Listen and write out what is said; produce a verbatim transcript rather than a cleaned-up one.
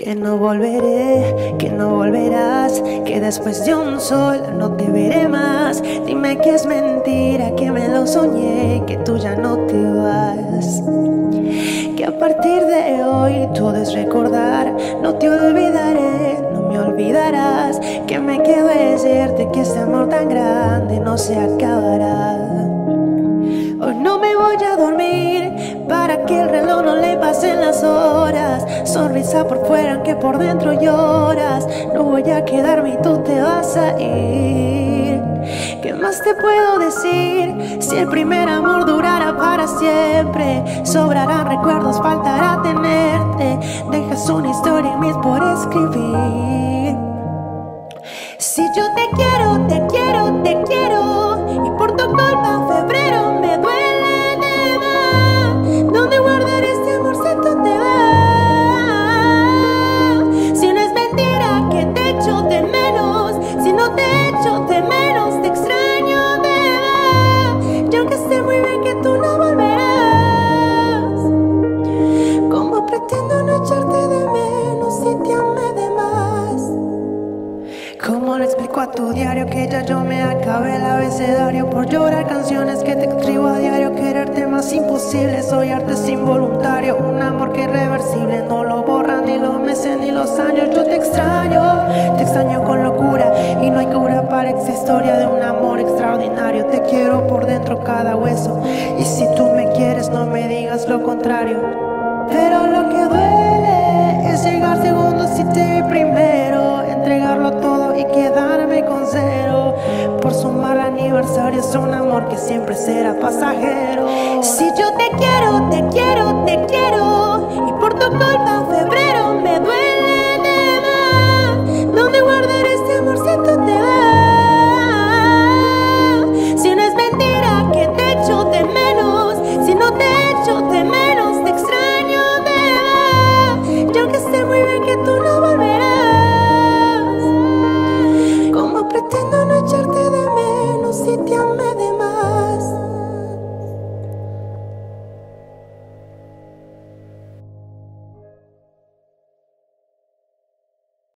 Que no volveré, que no volverás, que después de un sol no te veré más. Dime que es mentira, que me lo soñé, que tú ya no te vas. Que a partir de hoy todo es recordar, no te olvidaré, no me olvidarás. Que me quedo decirte que este amor tan grande no se acabará. Hoy no me voy a dormir para que el reloj no le pasen las horas. Sonrisa por fuera aunque por dentro lloras. No voy a quedarme y tú te vas a ir. ¿Qué más te puedo decir? Si el primer amor durará para siempre, sobrarán recuerdos, faltará tenerte. Dejas una historia en mí por escribir. Si yo te quiero, te quiero, te quiero, y por tu culpa febrero me duele de más. ¿Dónde guardar este amor si tú te vas? Si no es mentira que te echo de menos, si no te echo de menos, te extraño de verdad. Y aunque sé muy bien que tú no volverás, ¿cómo pretendo no echarte de menos si te amé de más? ¿Cómo le explico a tu diario que ya yo me acabé el abecedario por llorar canciones que te escribo a diario? Quererte más imposible, soy arte involuntario, un amor que irreversible, no lo borran ni los meses ni los años. Yo te extraño, te extraño con locura y no hay cura para esta historia de un amor extraordinario. Te quiero por dentro cada hueso y si tú me quieres no me digas lo contrario. Pero lo que duele es llegar segundo si te vi primero, entregarlo todo y quedarme con cero. Por sumar aniversario es un amor que siempre será pasajero. Si yo te quiero, te quiero, te quiero, y por tu culpa febrero